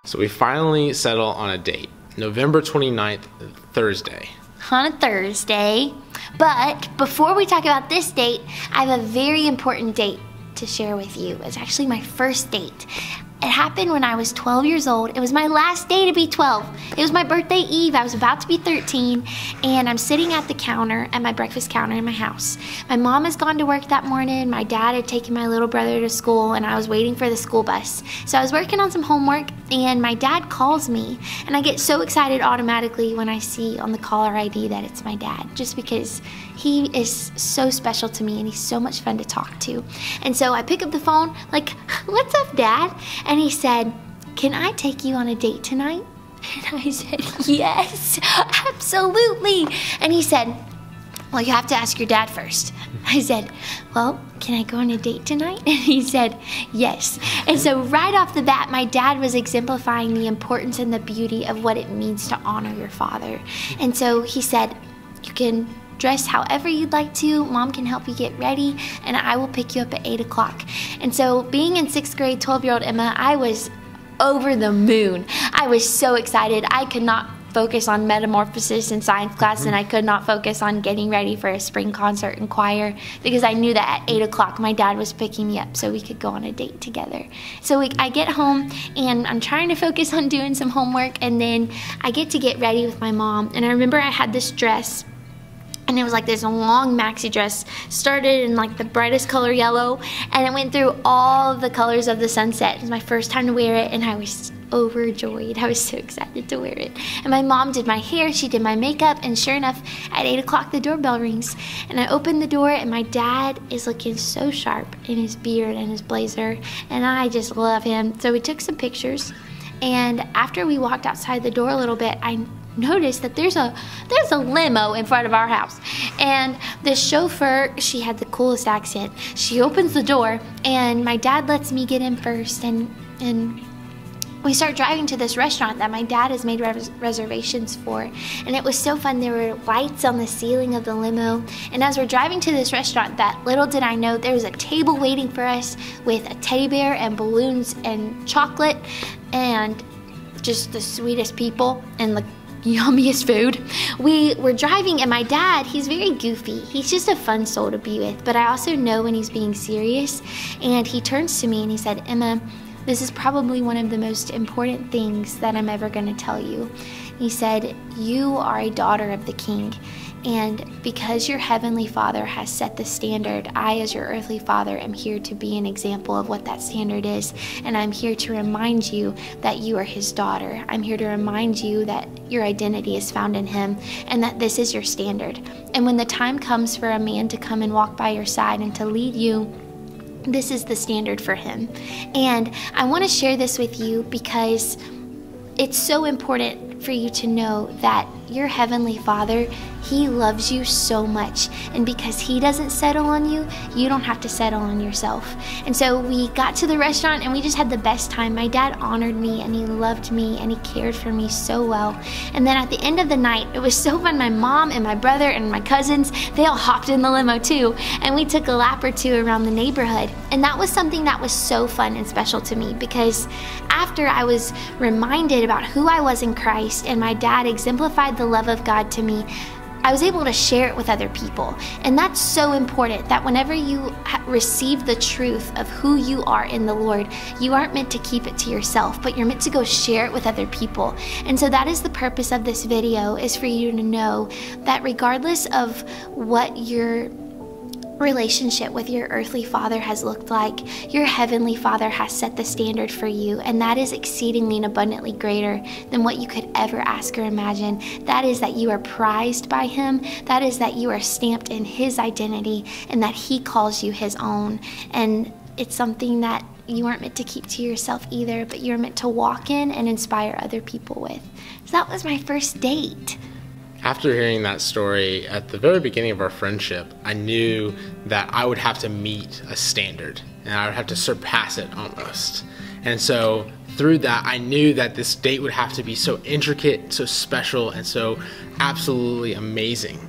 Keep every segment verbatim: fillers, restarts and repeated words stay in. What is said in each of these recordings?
So we finally settle on a date, November twenty-ninth, Thursday. On a Thursday. But before we talk about this date, I have a very important date to share with you. It's actually my first date. It happened when I was twelve years old. It was my last day to be twelve. It was my birthday eve. I was about to be thirteen, and I'm sitting at the counter, at my breakfast counter in my house. My mom has gone to work that morning. My dad had taken my little brother to school, and I was waiting for the school bus. So I was working on some homework, and my dad calls me, and I get so excited automatically when I see on the caller I D that it's my dad, just because he is so special to me and he's so much fun to talk to. And so I pick up the phone, like, "What's up, Dad?" And he said, "Can I take you on a date tonight?" And I said, "Yes, absolutely." And he said, "Well, you have to ask your dad first." I said, "Well, can I go on a date tonight?" And he said, "Yes." And so right off the bat, my dad was exemplifying the importance and the beauty of what it means to honor your father. And so he said, "You can dress however you'd like to. Mom can help you get ready, and I will pick you up at eight o'clock. And so being in sixth grade, twelve-year-old Emma, I was over the moon. I was so excited. I could not focus on metamorphosis in science class, and I could not focus on getting ready for a spring concert and choir, because I knew that at eight o'clock my dad was picking me up so we could go on a date together. So we, I get home, and I'm trying to focus on doing some homework, and then I get to get ready with my mom. And I remember I had this dress, and it was like this long maxi dress, started in like the brightest color yellow, and it went through all the colors of the sunset. It was my first time to wear it, and I was overjoyed. I was so excited to wear it. And my mom did my hair, she did my makeup, and sure enough, at eight o'clock the doorbell rings. And I opened the door, and my dad is looking so sharp in his beard and his blazer, and I just love him. So we took some pictures, and after we walked outside the door a little bit, I noticed that there's a there's a limo in front of our house, and the chauffeur, she had the coolest accent. She opens the door, and my dad lets me get in first, and and we start driving to this restaurant that my dad has made res reservations for. And it was so fun. There were lights on the ceiling of the limo, and as we're driving to this restaurant, that little did I know, there was a table waiting for us with a teddy bear and balloons and chocolate and just the sweetest people and the yummiest food. We were driving, and my dad, he's very goofy. He's just a fun soul to be with, but I also know when he's being serious. And he turns to me and he said, "Emma, this is probably one of the most important things that I'm ever going to tell you." He said, "You are a daughter of the King, and because your heavenly Father has set the standard, I, as your earthly father, am here to be an example of what that standard is, and I'm here to remind you that you are his daughter. I'm here to remind you that your identity is found in him, and that this is your standard. And when the time comes for a man to come and walk by your side and to lead you, this is the standard for him." And I want to share this with you because it's so important for you to know that your heavenly Father, he loves you so much, and because he doesn't settle on you, you don't have to settle on yourself. And so we got to the restaurant, and we just had the best time. My dad honored me, and he loved me, and he cared for me so well. And then at the end of the night, it was so fun. My mom and my brother and my cousins, they all hopped in the limo too, and we took a lap or two around the neighborhood. And that was something that was so fun and special to me, because after I was reminded about who I was in Christ, and my dad exemplified the love of God to me, I was able to share it with other people. And that's so important, that whenever you receive the truth of who you are in the Lord, you aren't meant to keep it to yourself, but you're meant to go share it with other people. And so that is the purpose of this video, is for you to know that regardless of what your relationship with your earthly father has looked like, your heavenly Father has set the standard for you, and that is exceedingly and abundantly greater than what you could ever ask or imagine. That is that you are prized by him. That is that you are stamped in his identity, and that he calls you his own. And it's something that you aren't meant to keep to yourself either, but you're meant to walk in and inspire other people with. So that was my first date. After hearing that story at the very beginning of our friendship, I knew that I would have to meet a standard, and I would have to surpass it almost. And so through that, I knew that this date would have to be so intricate, so special, and so absolutely amazing.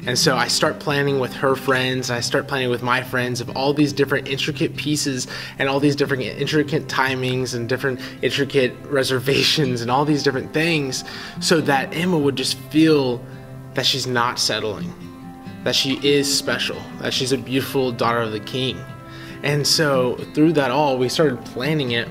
And so I start planning with her friends, I start planning with my friends of all these different intricate pieces and all these different intricate timings and different intricate reservations and all these different things, so that Emma would just feel that she's not settling, that she is special, that she's a beautiful daughter of the King. And so through that all, we started planning it,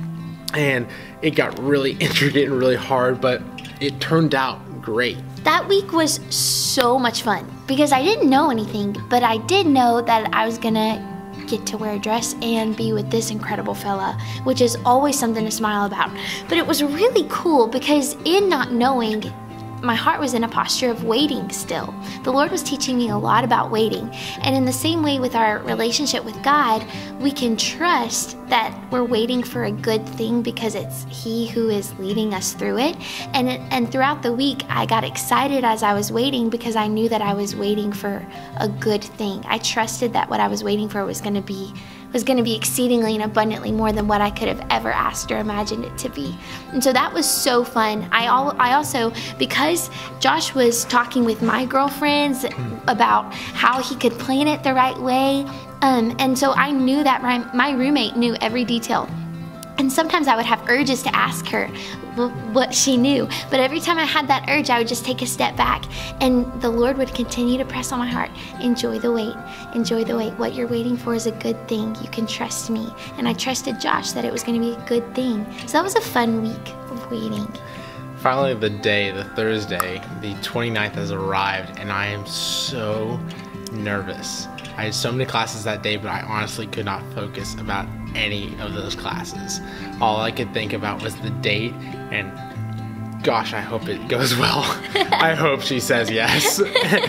and it got really intricate and really hard, but it turned out great. That week was so much fun because I didn't know anything, but I did know that I was gonna get to wear a dress and be with this incredible fella, which is always something to smile about. But it was really cool because in not knowing, my heart was in a posture of waiting still. The Lord was teaching me a lot about waiting. And in the same way with our relationship with God, we can trust that we're waiting for a good thing because it's He who is leading us through it. And, it, and throughout the week, I got excited as I was waiting because I knew that I was waiting for a good thing. I trusted that what I was waiting for was going to be was going to be exceedingly and abundantly more than what I could have ever asked or imagined it to be. And so that was so fun. I, al I also, because Josh was talking with my girlfriends about how he could plan it the right way, um, and so I knew that my, my roommate knew every detail. And sometimes I would have urges to ask her what she knew. But every time I had that urge, I would just take a step back. And the Lord would continue to press on my heart. Enjoy the wait. Enjoy the wait. What you're waiting for is a good thing. You can trust me. And I trusted Josh that it was going to be a good thing. So that was a fun week of waiting. Finally, the day, the Thursday, the twenty-ninth has arrived, and I am so nervous. I had so many classes that day, but I honestly could not focus about any of those classes. All I could think about was the date, and gosh, I hope it goes well. I hope she says yes.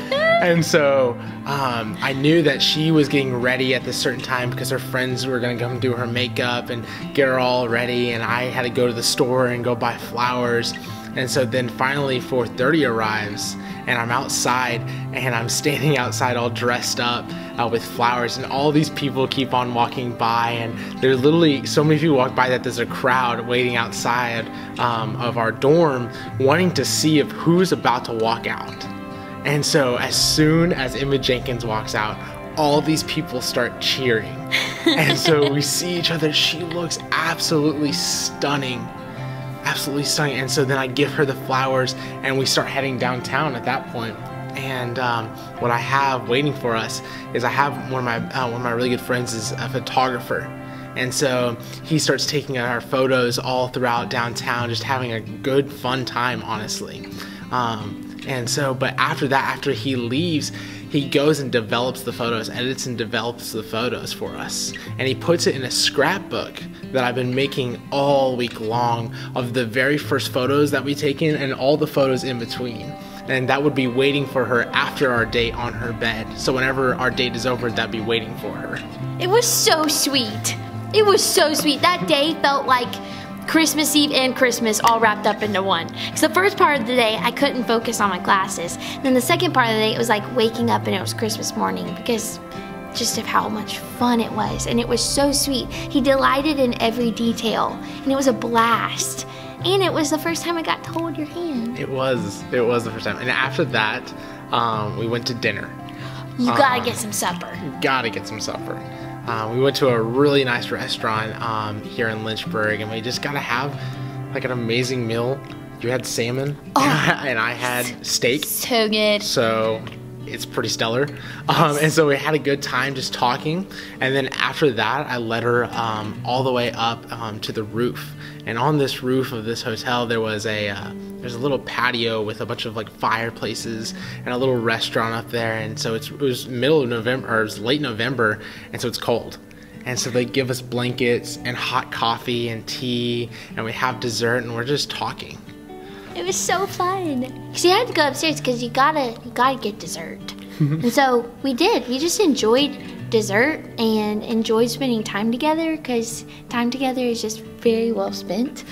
And so um, I knew that she was getting ready at this certain time because her friends were gonna come do her makeup and get her all ready, and I had to go to the store and go buy flowers. And so then finally four thirty arrives, and I'm outside, and I'm standing outside all dressed up uh, with flowers, and all these people keep on walking by, and there's literally so many people walk by that there's a crowd waiting outside um, of our dorm wanting to see if who's about to walk out. And so as soon as Emma Jenkins walks out, all these people start cheering. And so we see each other. She looks absolutely stunning. Absolutely stunning. And so then I give her the flowers, and we start heading downtown at that point. And um, what I have waiting for us is I have one of my uh, one of my really good friends is a photographer, and so he starts taking our photos all throughout downtown, just having a good fun time, honestly. Um, and so, but after that, after he leaves, he goes and develops the photos, edits and develops the photos for us. And he puts it in a scrapbook that I've been making all week long of the very first photos that we taken and all the photos in between. And that would be waiting for her after our date on her bed. So whenever our date is over, that'd be waiting for her. It was so sweet. It was so sweet. That day felt like Christmas Eve and Christmas all wrapped up into one. Because the first part of the day, I couldn't focus on my classes. And then the second part of the day, it was like waking up and it was Christmas morning because just of how much fun it was. And it was so sweet. He delighted in every detail. And it was a blast. And it was the first time I got to hold your hand. It was. It was the first time. And after that, um, we went to dinner. You gotta um, get some supper. Gotta get some supper. Um, we went to a really nice restaurant um, here in Lynchburg, and we just got to have like an amazing meal. You had salmon, oh, and I had steak. So good. So it's pretty stellar. Um, and so we had a good time just talking. And then after that, I led her um, all the way up um, to the roof. And on this roof of this hotel, there was a uh, there's a little patio with a bunch of like fireplaces and a little restaurant up there. And so it's, it was middle of November, or it was late November, and so it's cold. And so they give us blankets and hot coffee and tea, and we have dessert, and we're just talking. It was so fun. Cause you had to go upstairs because you gotta you gotta get dessert. And so we did. We just enjoyed dessert and enjoyed spending time together because time together is just very well spent.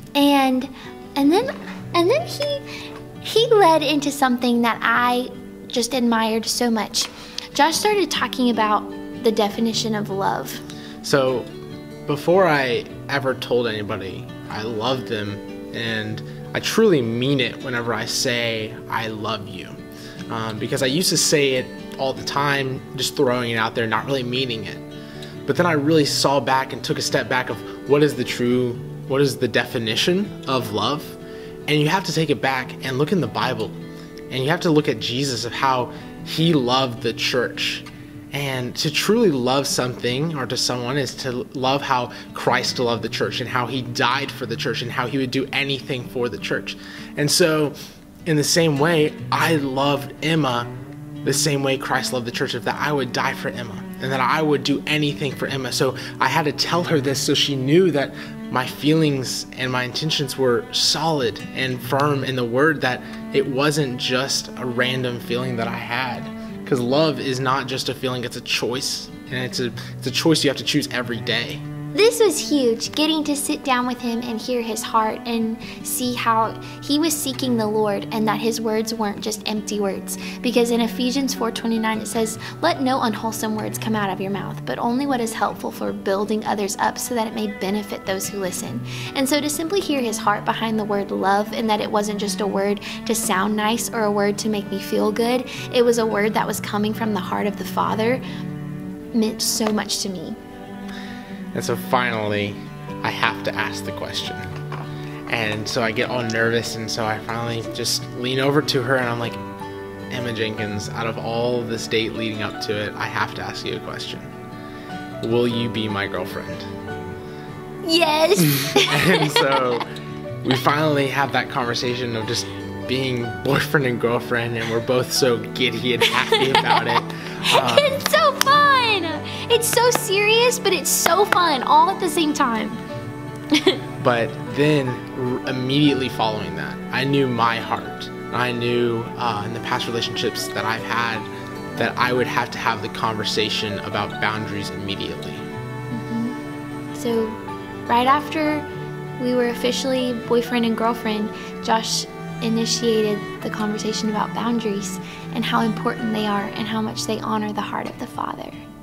and and then and then he he led into something that I just admired so much. Josh started talking about the definition of love. So before I ever told anybody I loved them, and I truly mean it whenever I say I love you. um, because I used to say it all the time, just throwing it out there, not really meaning it. But then I really saw back and took a step back of what is the true, what is the definition of love? And you have to take it back and look in the Bible. And you have to look at Jesus, of how he loved the church. And to truly love something or to someone is to love how Christ loved the church, and how he died for the church, and how he would do anything for the church. And so in the same way, I loved Emma the same way Christ loved the church, of that I would die for Emma and that I would do anything for Emma. So I had to tell her this so she knew that my feelings and my intentions were solid and firm in the word, that it wasn't just a random feeling that I had. Because love is not just a feeling, it's a choice. And it's a, it's a choice you have to choose every day. This was huge, getting to sit down with him and hear his heart and see how he was seeking the Lord, and that his words weren't just empty words. Because in Ephesians four twenty-nine it says, "Let no unwholesome words come out of your mouth, but only what is helpful for building others up, so that it may benefit those who listen." And so to simply hear his heart behind the word love, and that it wasn't just a word to sound nice or a word to make me feel good, it was a word that was coming from the heart of the Father, meant so much to me. And so finally, I have to ask the question. And so I get all nervous, and so I finally just lean over to her and I'm like, "Emma Jenkins, out of all this date leading up to it, I have to ask you a question. Will you be my girlfriend?" Yes! And so we finally have that conversation of just being boyfriend and girlfriend, and we're both so giddy and happy about it. Um, It's so fun! It's so serious, but it's so fun all at the same time. But then r- immediately following that, I knew my heart. I knew uh, in the past relationships that I've had that I would have to have the conversation about boundaries immediately. Mm-hmm. So right after we were officially boyfriend and girlfriend, Josh initiated the conversation about boundaries and how important they are and how much they honor the heart of the Father.